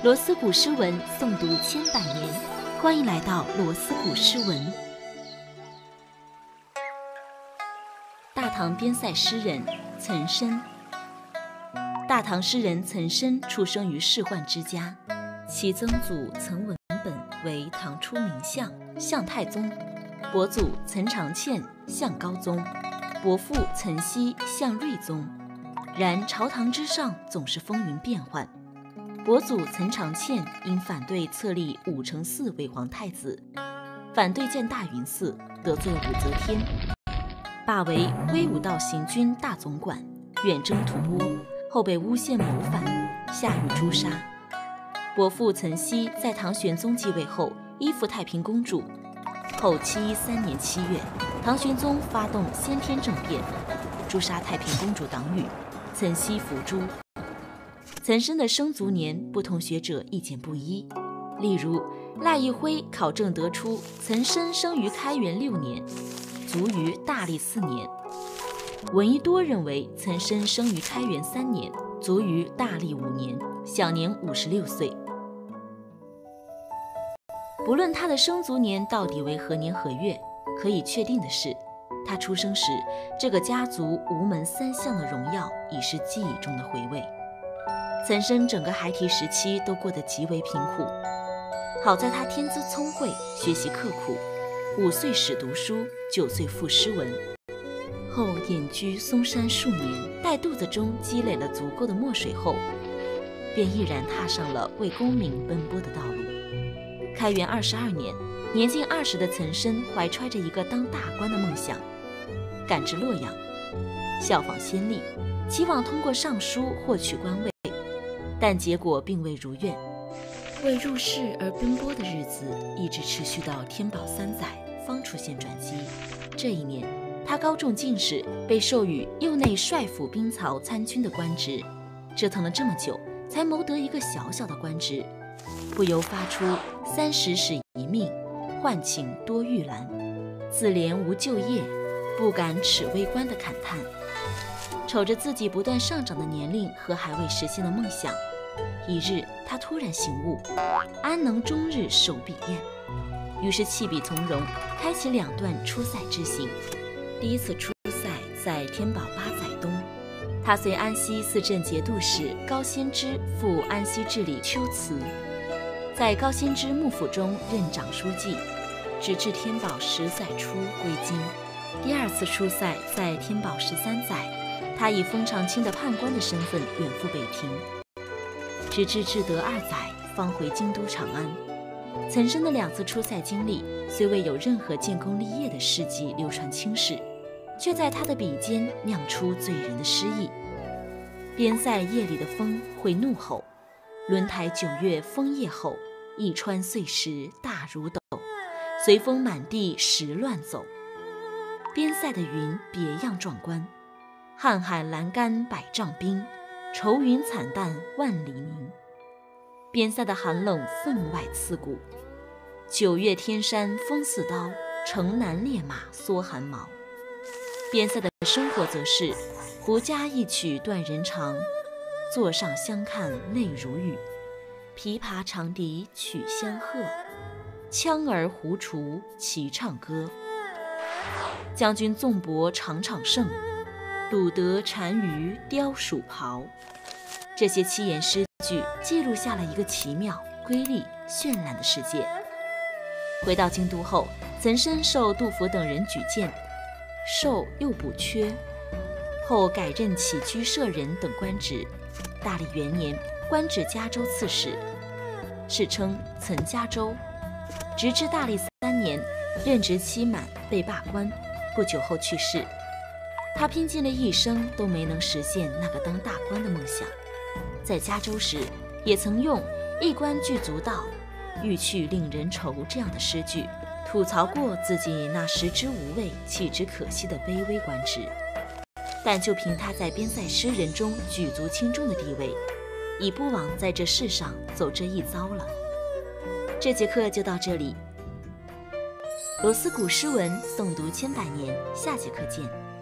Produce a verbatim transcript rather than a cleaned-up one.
罗斯古诗文诵读千百年，欢迎来到罗斯古诗文。大唐边塞诗人岑参。大唐诗人岑参出生于仕宦之家，其曾祖岑文本为唐初名相相太宗，伯祖岑长倩相高宗，伯父岑熙相睿宗。然朝堂之上总是风云变幻。伯祖岑长倩因反对册立武承嗣为皇太子，反对建大云寺，得罪武则天，罢为威武道行军大总管，远征吐蕃，后被诬陷谋反，下狱诛杀。伯父岑熙在唐玄宗继位后依附太平公主，后七一三年七月，唐玄宗发动先天政变，诛杀太平公主党羽，岑熙伏诛。岑参的生卒年，不同学者意见不一。例如，赖义辉考证得出，岑参生于开元六年，卒于大历四年。闻一多认为岑参生于开元三年，卒于大历五年，享年五十六岁。不论他的生卒年到底为何年何月，可以确定的是，他出生时，这个家族吴门三相的荣耀已是记忆中的回味。岑参整个孩提时期都过得极为贫苦，好在他天资聪慧，学习刻苦，五岁始读书，九岁赋诗文，后隐居嵩山数年，待肚子中积累了足够的墨水后，便毅然踏上了为功名奔波的道路。开元二十二年，年近二十的岑参怀揣着一个当大官的梦想，赶至洛阳，效仿先例，期望通过上书获取官位，但结果并未如愿。为入仕而奔波的日子一直持续到天宝三载，方出现转机。这一年，他高中进士，被授予右内帅府兵曹参军的官职，折腾了这么久，才谋得一个小小的官职，不由发出三十使一命，宦情多玉兰，自怜无就业，不敢耻微官的慨叹。瞅着自己不断上涨的年龄和还未实现的梦想，一日他突然醒悟，安能终日守笔砚？于是弃笔从戎，开启两段出塞之行。第一次出塞在天宝八载冬，他随安西四镇节度使高仙芝赴安西治理秋祠，在高仙芝幕府中任长书记，直至天宝十载初归京。第二次出塞在天宝十三载，他以封长清的判官的身份远赴北平，直至至德二载方回京都长安。岑参的两次出塞经历虽未有任何建功立业的事迹流传青史，却在他的笔尖酿出醉人的诗意。边塞夜里的风会怒吼，轮台九月枫叶后，一川碎石大如斗，随风满地石乱走。边塞的云别样壮观，瀚海阑干百丈冰，愁云惨淡万里凝。边塞的寒冷分外刺骨，九月天山风似刀，城南烈马缩寒毛。边塞的生活则是胡笳一曲断人肠，座上相看泪如雨，琵琶长笛曲相和，羌儿胡厨齐唱歌。将军纵博场场胜，鲁得单于雕鼠袍。这些七言诗句记录下了一个奇妙、瑰丽、绚烂的世界。回到京都后，岑参受杜甫等人举荐，授右补缺，后改任起居舍人等官职。大历元年，官至嘉州刺史，世称岑嘉州。直至大历三年，任职期满被罢官，不久后去世。他拼尽了一生都没能实现那个当大官的梦想。在嘉州时，也曾用一官具足道，欲去令人愁这样的诗句，吐槽过自己那食之无味弃之可惜的卑微官职。但就凭他在边塞诗人中举足轻重的地位，已不枉在这世上走这一遭了。这节课就到这里，罗斯古诗文诵读千百年，下节课见。